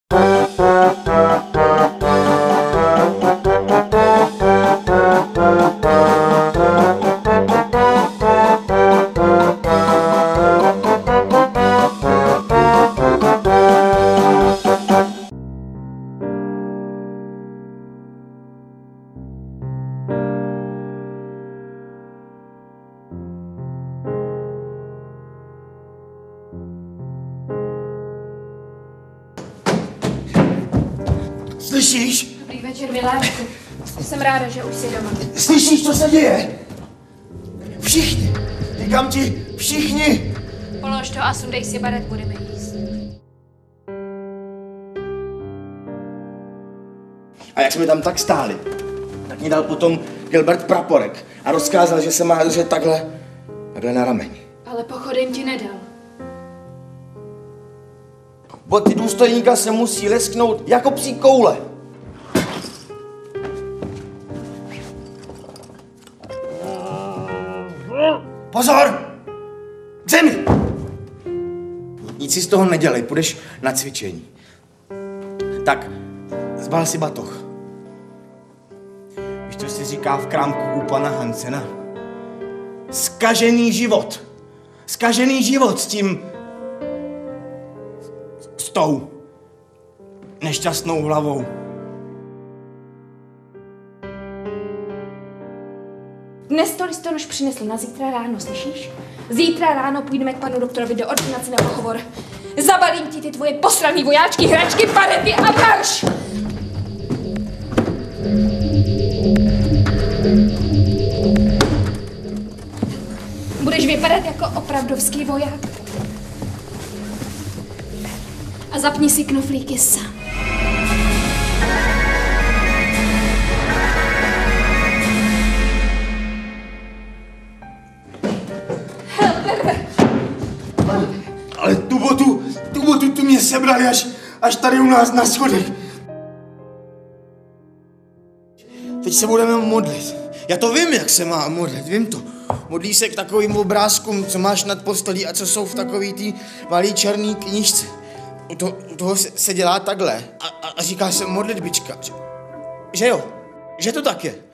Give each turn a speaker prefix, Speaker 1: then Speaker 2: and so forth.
Speaker 1: Slyšíš?
Speaker 2: Dobrý večer, miláčku. Jsem ráda, že už jsi doma.
Speaker 1: Slyšíš, co se děje? Všichni, říkám ti, všichni.
Speaker 2: Polož to a sundej si baret, budeme jíst.
Speaker 1: A jak jsme tam tak stáli, tak mi dal potom Gilbert praporek a rozkázal, že se má držet takhle na rameni.
Speaker 2: Ale pochodem ti nedal.
Speaker 1: Od ty důstojníka se musí lesknout jako psí koule. Pozor! K zemi! Nic si z toho nedělej, půjdeš na cvičení. Tak, zbal si batoh. Víš, co si říká v krámku u pana Hansena? Zkažený život. Zkažený život s tím... s tou nešťastnou hlavou.
Speaker 2: Dnes to listonoš přinesl na zítra ráno, slyšíš? Zítra ráno půjdeme k panu doktorovi do ordinace na pohovor. Zabalím ti ty tvoje posraný vojáčky, hračky, parety a marš! Budeš vypadat jako opravdovský voják. A zapni si knoflíky sám.
Speaker 1: Ale tu botu mě sebrali až tady u nás na schodech. Teď se budeme modlit. Já to vím, jak se má modlit, vím to. Modlí se k takovým obrázkům, co máš nad postelí a co jsou v takový tý malý černý knížce. U toho se dělá takhle a říká se modlitbička. Že jo? Že to tak je?